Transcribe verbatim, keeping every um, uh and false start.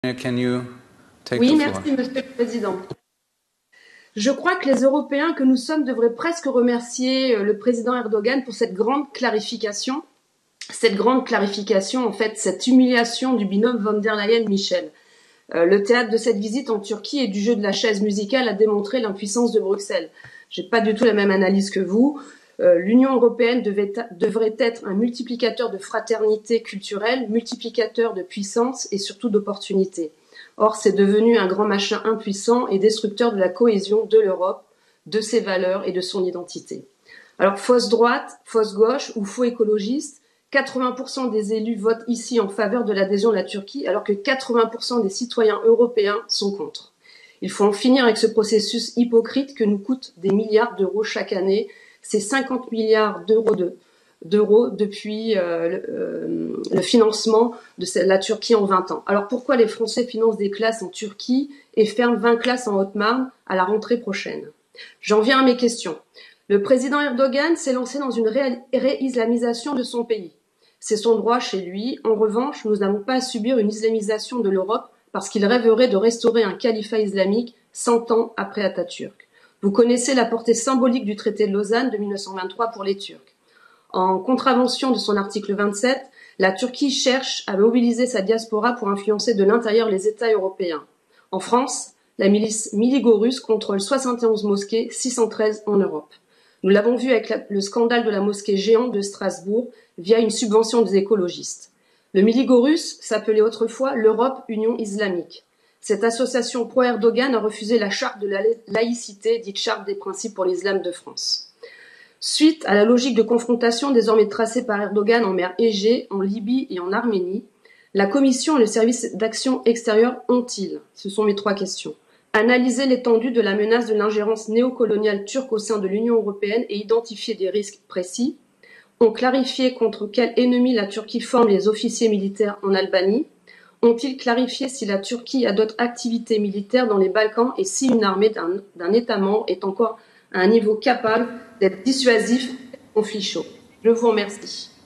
Can you take Oui, the merci, floor? Monsieur le Président. Je crois que les Européens que nous sommes devraient presque remercier le président Erdogan pour cette grande clarification. Cette grande clarification, en fait, cette humiliation du binôme von der Leyen-Michel. Euh, le théâtre de cette visite en Turquie et du jeu de la chaise musicale a démontré l'impuissance de Bruxelles. J'ai pas du tout la même analyse que vous. Euh, L'Union européenne devait, devrait être un multiplicateur de fraternité culturelle, multiplicateur de puissance et surtout d'opportunités. Or, c'est devenu un grand machin impuissant et destructeur de la cohésion de l'Europe, de ses valeurs et de son identité. Alors, fausse droite, fausse gauche ou faux écologiste, quatre-vingts pour cent des élus votent ici en faveur de l'adhésion de la Turquie, alors que quatre-vingts pour cent des citoyens européens sont contre. Il faut en finir avec ce processus hypocrite que nous coûte des milliards d'euros chaque année. C'est cinquante milliards d'euros de, d'euros depuis euh, le, euh, le financement de la Turquie en vingt ans. Alors pourquoi les Français financent des classes en Turquie et ferment vingt classes en Haute-Marne à la rentrée prochaine? J'en viens à mes questions. Le président Erdogan s'est lancé dans une réislamisation de son pays. C'est son droit chez lui. En revanche, nous n'avons pas à subir une islamisation de l'Europe parce qu'il rêverait de restaurer un califat islamique cent ans après Atatürk. Vous connaissez la portée symbolique du traité de Lausanne de mille neuf cent vingt-trois pour les Turcs. En contravention de son article vingt-sept, la Turquie cherche à mobiliser sa diaspora pour influencer de l'intérieur les États européens. En France, la milice Miligorus contrôle soixante et onze mosquées, six cent treize en Europe. Nous l'avons vu avec la, le scandale de la mosquée géante de Strasbourg via une subvention des écologistes. Le Miligorus s'appelait autrefois l'Europe Union Islamique. Cette association pro-Erdogan a refusé la charte de la laïcité, dite charte des principes pour l'islam de France. Suite à la logique de confrontation désormais tracée par Erdogan en mer Égée, en Libye et en Arménie, la Commission et le service d'action extérieure ont-ils, ce sont mes trois questions, analysé l'étendue de la menace de l'ingérence néocoloniale turque au sein de l'Union européenne et identifié des risques précis, ont clarifié contre quel ennemi la Turquie forme les officiers militaires en Albanie, ont-ils clarifié si la Turquie a d'autres activités militaires dans les Balkans et si une armée d'un, d'un État membre est encore à un niveau capable d'être dissuasif au conflit chaud. Je vous remercie.